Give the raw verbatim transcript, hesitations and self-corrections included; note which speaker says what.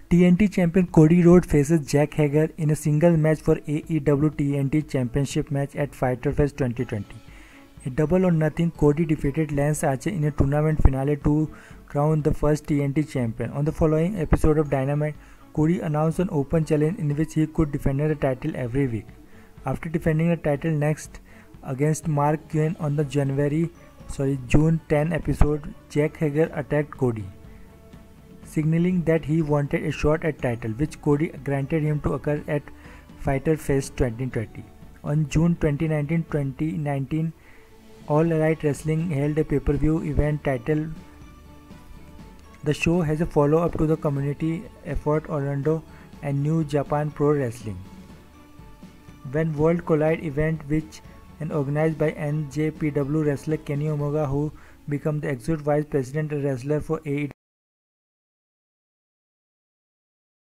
Speaker 1: T N T champion Cody Rhodes faces Jack Hager in a single match for A E W T N T Championship match at Fyter Fest twenty twenty. A double or nothing, Cody defeated Lance Archer in a tournament finale to crown the first T N T champion. On the following episode of Dynamite, Cody announced an open challenge in which he could defend the title every week. After defending the title next against Mark Quinn on the January, sorry June tenth episode, Jack Hager attacked Cody, signaling that he wanted a shot at title, which Cody granted him to occur at Fyter Fest twenty twenty. On June twenty-ninth, twenty nineteen, All Elite Wrestling held a pay-per-view event titled. The show has a follow-up to the community effort Orlando and New Japan Pro Wrestling. When World Collide event, which and organized by N J P W wrestler Kenny Omega, who became the executive vice president and wrestler for A E W.